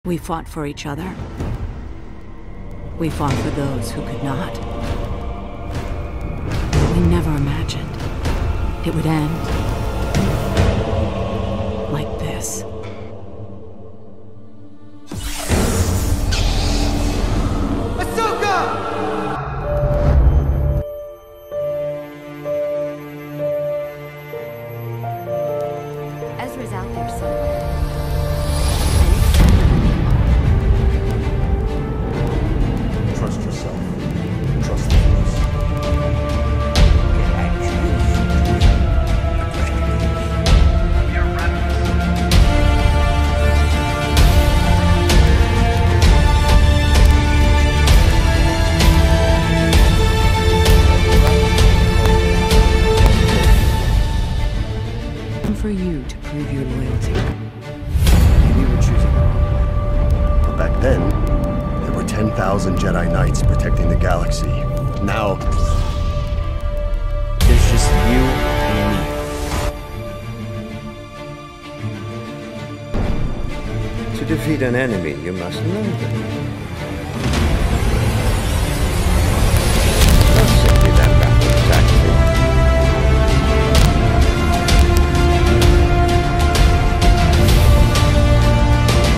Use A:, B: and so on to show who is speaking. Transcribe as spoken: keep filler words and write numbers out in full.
A: We fought for each other. We fought for those who could not. But we never imagined it would end like this.
B: Ezra's out there somewhere.
C: Trust yourself. Trust the force. Get anxious. The question is, you're
A: For you to prove your loyalty.
C: maybe you were choosing the wrong way. But back then, there were ten thousand Jedi Knights protecting the galaxy. Now,
D: There's just you and me. To defeat an enemy, you must know them.